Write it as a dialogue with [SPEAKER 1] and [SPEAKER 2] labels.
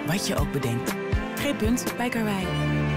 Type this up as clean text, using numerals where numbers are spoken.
[SPEAKER 1] Wat je ook bedenkt. Geen punt bij Karwei.